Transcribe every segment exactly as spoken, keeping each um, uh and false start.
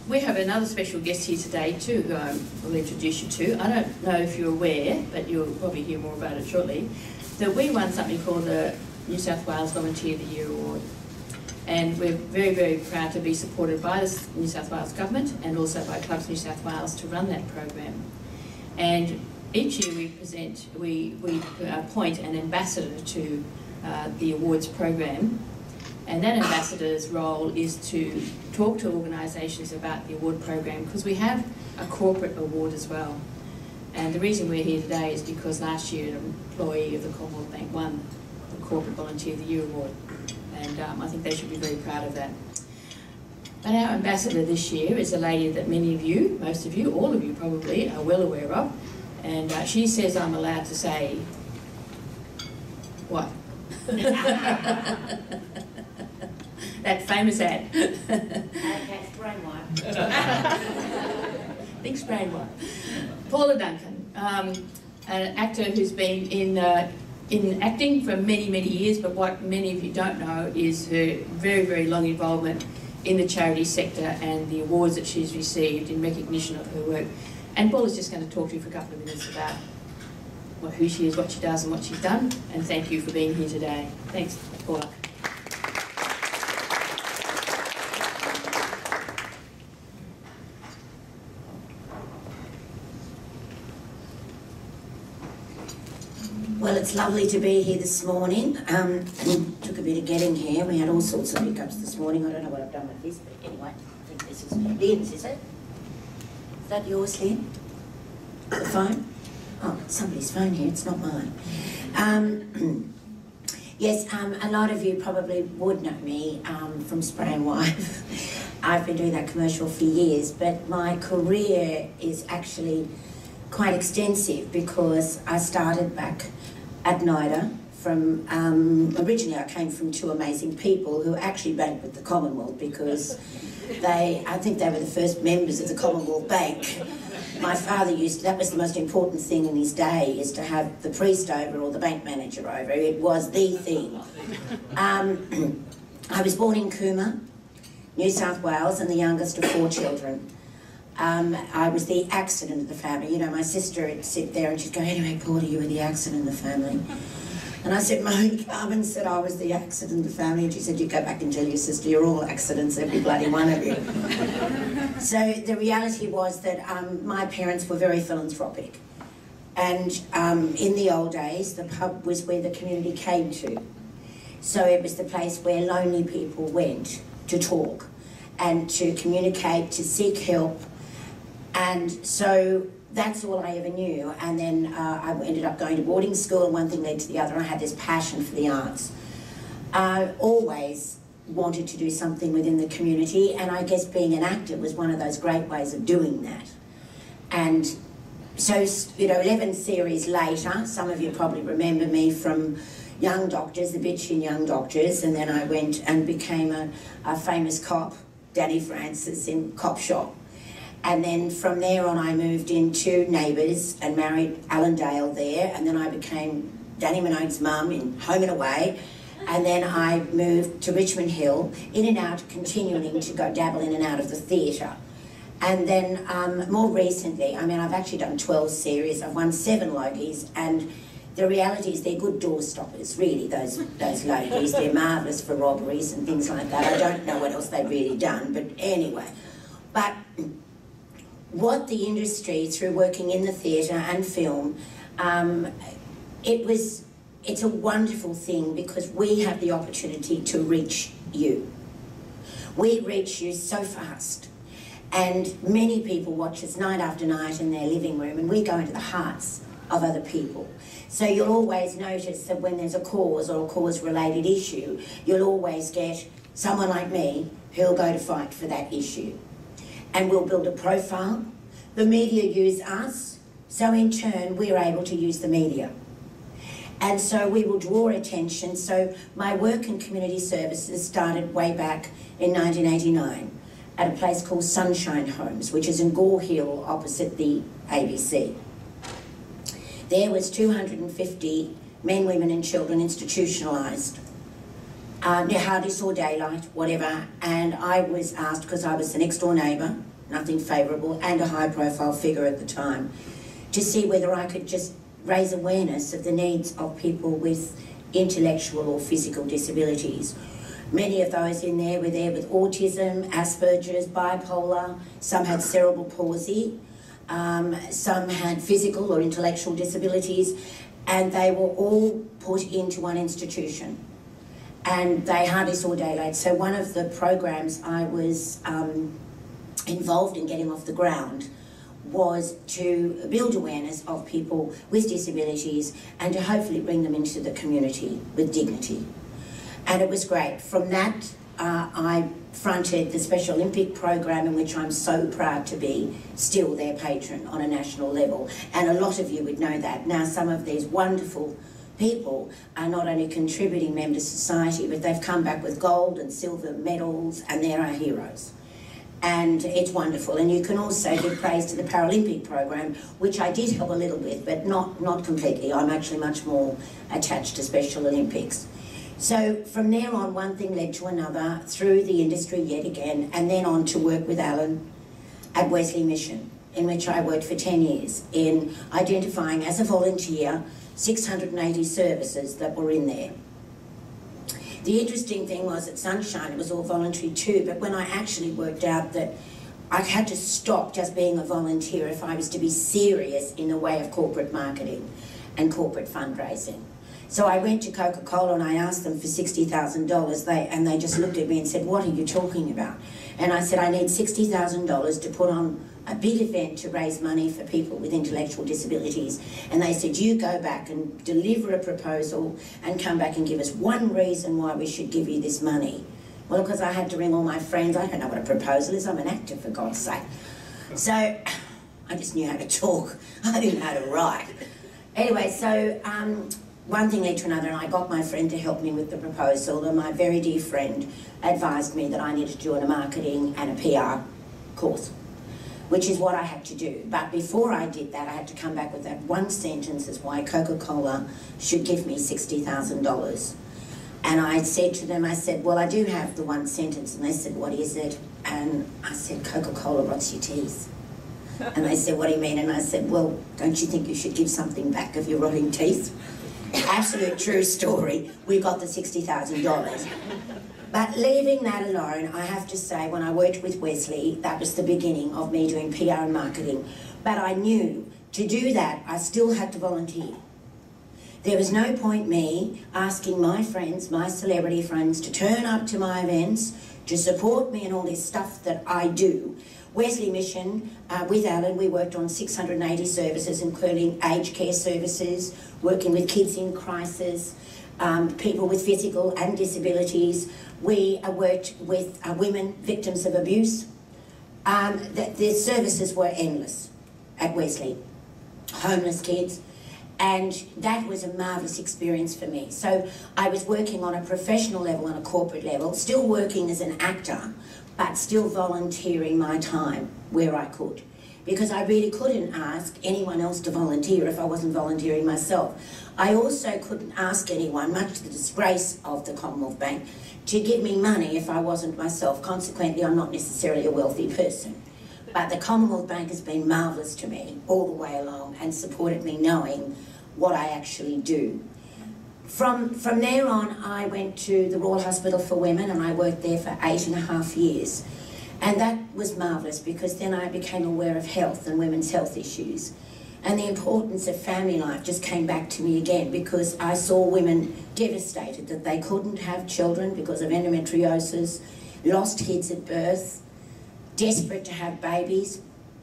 we have another special guest here today too, who I will introduce you to. I don't know if you're aware, but you'll probably hear more about it shortly, that we won something called the New South Wales Volunteer of the Year Award. And we're very, very proud to be supported by the New South Wales Government and also by Clubs New South Wales to run that program. And each year we present, we, we appoint an ambassador to uh, the awards program. And that ambassador's role is to talk to organisations about the award program, because we have a corporate award as well. And the reason we're here today is because last year an employee of the Commonwealth Bank won the Corporate Volunteer of the Year Award. And um, I think they should be very proud of that. But our ambassador this year is a lady that many of you, most of you, all of you probably, are well aware of. And uh, she says I'm allowed to say, what? That famous ad. Okay, brainwipe. Big brainwipe. Paula Duncan, um, an actor who's been in uh, in acting for many, many years, but what many of you don't know is her very, very long involvement in the charity sector and the awards that she's received in recognition of her work. And Paula's just going to talk to you for a couple of minutes about what, who she is, what she does and what she's done. And thank you for being here today. Thanks, Paula. Well, it's lovely to be here this morning. Um, took a bit of getting here. We had all sorts of hiccups this morning. I don't know what I've done with this, but anyway, I think this is Lynn's, is it? Is that yours, Lynn? The phone? Oh, somebody's phone here. It's not mine. Um, yes, um, a lot of you probably would know me um, from Spray and Wipe. I've been doing that commercial for years, but my career is actually quite extensive because I started back at NIDA from, um, originally I came from two amazing people who actually banked with the Commonwealth because they, I think they were the first members of the Commonwealth Bank. My father used, that was the most important thing in his day, is to have the priest over or the bank manager over. It was the thing. Um, I was born in Cooma, New South Wales, and the youngest of four children. Um, I was the accident of the family. You know, my sister would sit there and she'd go, anyway, Paula, you were the accident of the family. And I said, Mummy, Carmen said I was the accident of the family. And she said, you go back and tell your sister, you're all accidents, every bloody one of you. So the reality was that um, my parents were very philanthropic. And um, in the old days, the pub was where the community came to. So it was the place where lonely people went to talk and to communicate, to seek help. And so that's all I ever knew. And then uh, I ended up going to boarding school, and one thing led to the other. I had this passion for the arts. I always wanted to do something within the community, and I guess being an actor was one of those great ways of doing that. And so, you know, eleven series later, some of you probably remember me from Young Doctors, the bitch in Young Doctors, and then I went and became a, a famous cop, Danny Francis, in Cop Shop. And then from there on I moved into Neighbours and married Alan Dale there, and then I became Danny Minogue's mum in Home and Away, and then I moved to Richmond Hill, in and out, continuing to go dabble in and out of the theatre. And then um, more recently, I mean, I've actually done twelve series, I've won seven Logies, and the reality is they're good door stoppers, really, those, those Logies. They're marvellous for robberies and things like that. I don't know what else they've really done, but anyway. But what the industry, through working in the theatre and film, um, it was, it's a wonderful thing because we have the opportunity to reach you. We reach you so fast. And many people watch us night after night in their living room, and we go into the hearts of other people. So you'll always notice that when there's a cause or a cause-related issue, you'll always get someone like me who'll go to fight for that issue. And we'll build a profile. The media use us, so in turn we're able to use the media. And so we will draw attention. So my work in community services started way back in nineteen eighty-nine at a place called Sunshine Homes, which is in Gore Hill opposite the A B C. There was two hundred fifty men, women and children institutionalised. Um, they hardly saw daylight, whatever, and I was asked, because I was the next door neighbour, nothing favourable, and a high-profile figure at the time, to see whether I could just raise awareness of the needs of people with intellectual or physical disabilities. Many of those in there were there with autism, Asperger's, bipolar, some had cerebral palsy, um, some had physical or intellectual disabilities, and they were all put into one institution. And they hardly saw daylight. So one of the programs I was um, involved in getting off the ground was to build awareness of people with disabilities and to hopefully bring them into the community with dignity. And it was great. From that, uh, I fronted the Special Olympic program, in which I'm so proud to be still their patron on a national level. And a lot of you would know that. Now, some of these wonderful people are not only contributing members to society, but they've come back with gold and silver medals, and they're our heroes. And it's wonderful. And you can also give praise to the Paralympic program, which I did help a little bit, but not, not completely. I'm actually much more attached to Special Olympics. So from there on, one thing led to another, through the industry yet again, and then on to work with Alan at Wesley Mission, in which I worked for ten years, in identifying as a volunteer six hundred eighty services that were in there. The interesting thing was at Sunshine, it was all voluntary too, but when I actually worked out that I had to stop just being a volunteer if I was to be serious in the way of corporate marketing and corporate fundraising. So I went to Coca-Cola and I asked them for sixty thousand dollars, they, and they just looked at me and said, "What are you talking about?" And I said, "I need sixty thousand dollars to put on a big event to raise money for people with intellectual disabilities." And they said, "You go back and deliver a proposal and come back and give us one reason why we should give you this money." Well, because I had to ring all my friends. I don't know what a proposal is. I'm an actor, for God's sake. So I just knew how to talk. I didn't know how to write. Anyway, so um, one thing led to another, and I got my friend to help me with the proposal, and my very dear friend advised me that I needed to do a marketing and a P R course, which is what I had to do. But before I did that, I had to come back with that one sentence as why Coca-Cola should give me sixty thousand dollars. And I said to them, I said, "Well, I do have the one sentence." And they said, "What is it?" And I said, "Coca-Cola rots your teeth." And they said, "What do you mean?" And I said, "Well, don't you think you should give something back of your rotting teeth?" Absolute true story. We got the sixty thousand dollars. But leaving that alone, I have to say, when I worked with Wesley, that was the beginning of me doing P R and marketing. But I knew to do that, I still had to volunteer. There was no point me asking my friends, my celebrity friends, to turn up to my events, to support me in all this stuff that I do. Wesley Mission, uh, with Alan, we worked on six hundred eighty services, including aged care services, working with kids in crisis, um, people with physical and disabilities. We uh, worked with uh, women victims of abuse. Um, the, the services were endless at Wesley. Homeless kids. And that was a marvellous experience for me. So I was working on a professional level, on a corporate level, still working as an actor, but still volunteering my time where I could. Because I really couldn't ask anyone else to volunteer if I wasn't volunteering myself. I also couldn't ask anyone, much to the disgrace of the Commonwealth Bank, to give me money if I wasn't myself. Consequently, I'm not necessarily a wealthy person. But the Commonwealth Bank has been marvellous to me all the way along and supported me knowing what I actually do. From, from there on, I went to the Royal Hospital for Women and I worked there for eight and a half years. And that was marvellous because then I became aware of health and women's health issues. And the importance of family life just came back to me again because I saw women devastated that they couldn't have children because of endometriosis, lost kids at birth, desperate to have babies.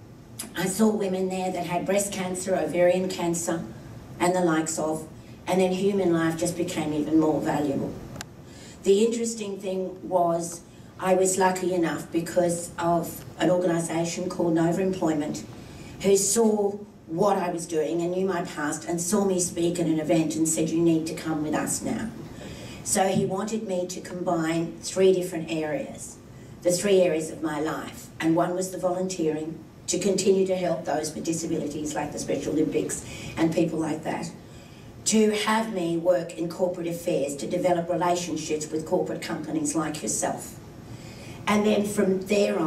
I saw women there that had breast cancer, ovarian cancer, and the likes of, and then human life just became even more valuable. The interesting thing was I was lucky enough because of an organisation called Nova Employment who saw what I was doing and knew my past and saw me speak at an event and said, "You need to come with us now." So he wanted me to combine three different areas, the three areas of my life, and one was the volunteering, to continue to help those with disabilities like the Special Olympics and people like that, to have me work in corporate affairs, to develop relationships with corporate companies like yourself. And then from there on,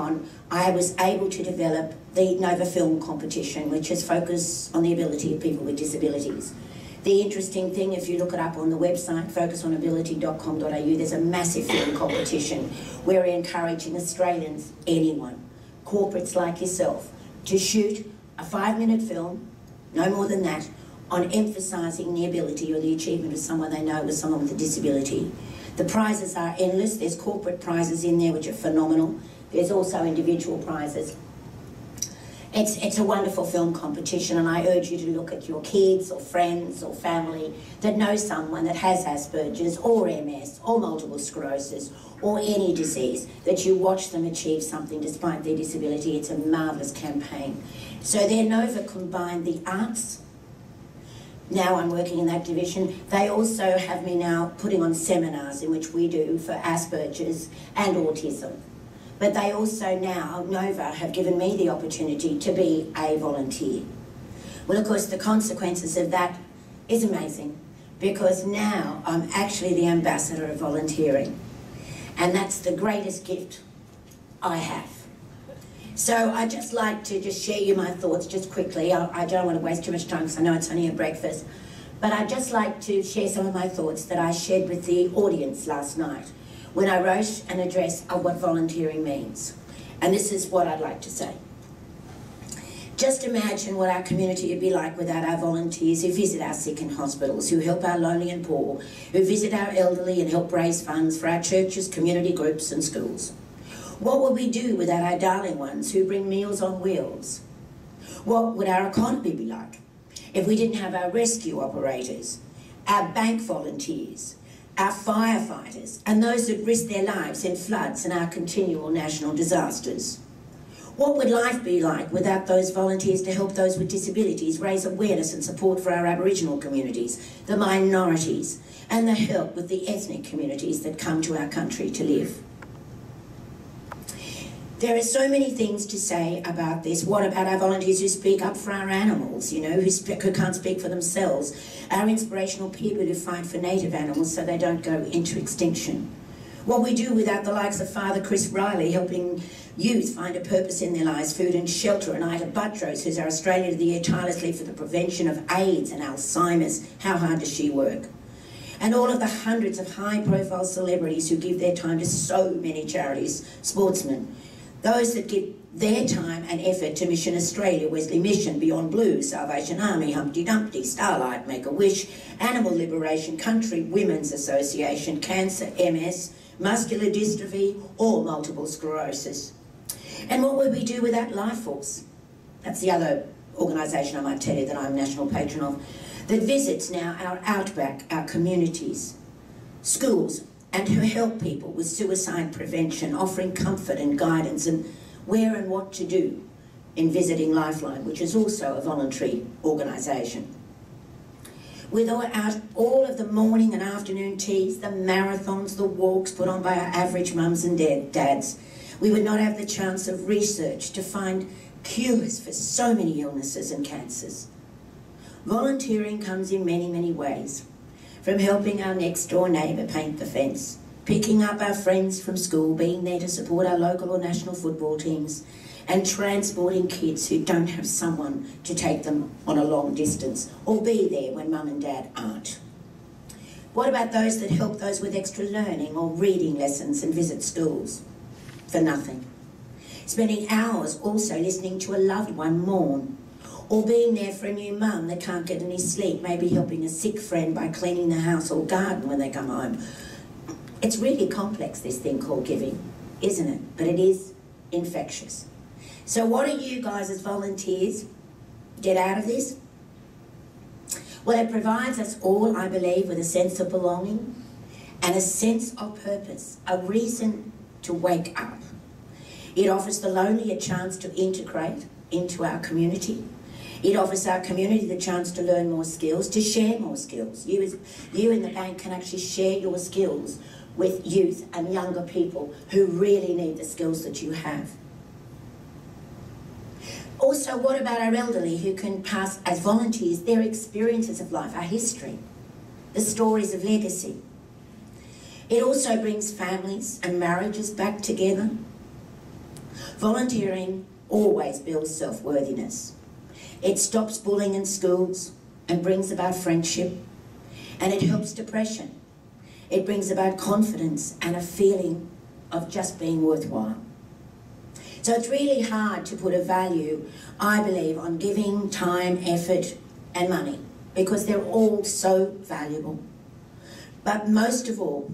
I was able to develop the Nova Film Competition, which is focused on the ability of people with disabilities. The interesting thing, if you look it up on the website, focus on ability dot com dot a u, there's a massive film competition where we're encouraging Australians, anyone, corporates like yourself, to shoot a five-minute film, no more than that, on emphasising the ability or the achievement of someone they know with someone with a disability. The prizes are endless. There's corporate prizes in there which are phenomenal. There's also individual prizes. It's, it's a wonderful film competition, and I urge you to look at your kids or friends or family that know someone that has Asperger's or M S or multiple sclerosis or any disease, that you watch them achieve something despite their disability. It's a marvellous campaign. So their Nova combined the arts. Now I'm working in that division. They also have me now putting on seminars in which we do for Asperger's and autism. But they also now, Nova, have given me the opportunity to be a volunteer. Well, of course, the consequences of that is amazing, because now I'm actually the ambassador of volunteering. And that's the greatest gift I have. So I'd just like to just share you my thoughts just quickly. I, I don't want to waste too much time because I know it's only a breakfast. But I'd just like to share some of my thoughts that I shared with the audience last night when I wrote an address of what volunteering means. And this is what I'd like to say. Just imagine what our community would be like without our volunteers who visit our sick in hospitals, who help our lonely and poor, who visit our elderly and help raise funds for our churches, community groups and schools. What would we do without our darling ones who bring meals on wheels? What would our economy be like if we didn't have our rescue operators, our bank volunteers, our firefighters, and those that risk their lives in floods and our continual national disasters? What would life be like without those volunteers to help those with disabilities, raise awareness and support for our Aboriginal communities, the minorities, and the help with the ethnic communities that come to our country to live? There are so many things to say about this. What about our volunteers who speak up for our animals, you know, who, sp who can't speak for themselves? Our inspirational people who fight for native animals so they don't go into extinction. What we do without the likes of Father Chris Riley helping youth find a purpose in their lives, food and shelter, and Ida Buttrose, who's our Australia of the Year tirelessly for the prevention of AIDS and Alzheimer's. How hard does she work? And all of the hundreds of high-profile celebrities who give their time to so many charities, sportsmen, those that give their time and effort to Mission Australia, Wesley Mission, Beyond Blue, Salvation Army, Humpty Dumpty, Starlight, Make-A-Wish, Animal Liberation, Country Women's Association, Cancer, M S, Muscular Dystrophy, or Multiple Sclerosis. And what would we do without Life Force? That's the other organisation I might tell you that I'm national patron of, that visits now our outback, our communities, schools, and who help people with suicide prevention, offering comfort and guidance and where and what to do in visiting Lifeline, which is also a voluntary organisation. Without all of the morning and afternoon teas, the marathons, the walks put on by our average mums and dads, we would not have the chance of research to find cures for so many illnesses and cancers. Volunteering comes in many, many ways. From helping our next door neighbour paint the fence, picking up our friends from school, being there to support our local or national football teams, and transporting kids who don't have someone to take them on a long distance, or be there when mum and dad aren't. What about those that help those with extra learning or reading lessons and visit schools? For nothing. Spending hours also listening to a loved one mourn, or being there for a new mum that can't get any sleep, maybe helping a sick friend by cleaning the house or garden when they come home. It's really complex, this thing called giving, isn't it? But it is infectious. So what do you guys as volunteers get out of this? Well, it provides us all, I believe, with a sense of belonging and a sense of purpose, a reason to wake up. It offers the lonely a chance to integrate into our community. It offers our community the chance to learn more skills, to share more skills. You, as, you in the bank can actually share your skills with youth and younger people who really need the skills that you have. Also, what about our elderly who can pass as volunteers their experiences of life, our history, the stories of legacy? It also brings families and marriages back together. Volunteering always builds self-worthiness. It stops bullying in schools and brings about friendship, and it helps depression. It brings about confidence and a feeling of just being worthwhile. So it's really hard to put a value, I believe, on giving time, effort and money, because they're all so valuable. But most of all,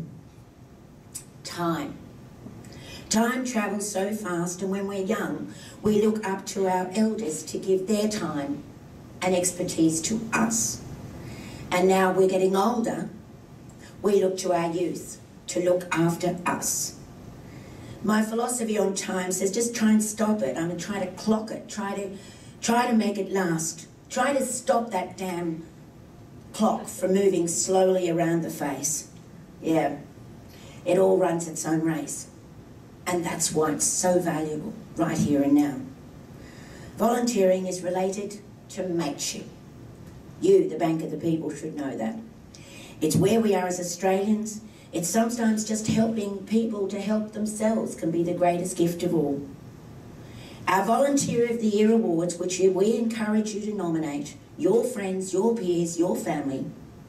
time. Time travels so fast, and when we're young, we look up to our elders to give their time and expertise to us. And now we're getting older, we look to our youth to look after us. My philosophy on time says just try and stop it. I mean, try to clock it, try to, try to make it last. Try to stop that damn clock from moving slowly around the face. Yeah, it all runs its own race. And that's why it's so valuable, right here and now. Volunteering is related to mateship. You, the Bank of the People, should know that. It's where we are as Australians. It's sometimes just helping people to help themselves can be the greatest gift of all. Our Volunteer of the Year Awards, which we encourage you to nominate, your friends, your peers, your family,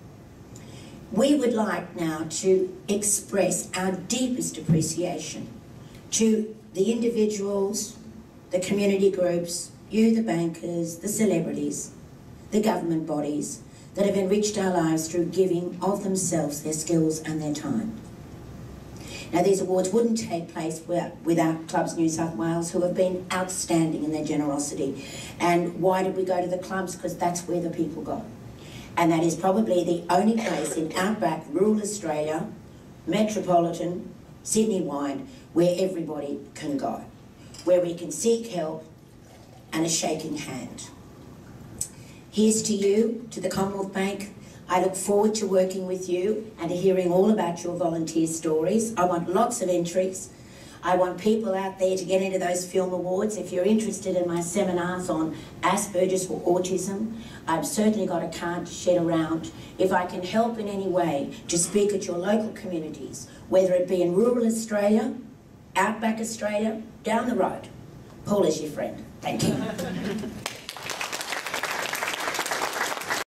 we would like now to express our deepest appreciation to the individuals, the community groups, you the bankers, the celebrities, the government bodies that have enriched our lives through giving of themselves, their skills and their time. Now these awards wouldn't take place without Clubs New South Wales, who have been outstanding in their generosity. And why did we go to the clubs? Because that's where the people go. And that is probably the only place in outback rural Australia, metropolitan, Sydney-wide, where everybody can go, where we can seek help and a shaking hand. Here's to you, to the Commonwealth Bank. I look forward to working with you and to hearing all about your volunteer stories. I want lots of entries. I want people out there to get into those film awards. If you're interested in my seminars on Asperger's or autism, I've certainly got a card to shed around. If I can help in any way to speak at your local communities, whether it be in rural Australia, outback Australia, down the road, Paula's your friend. Thank you.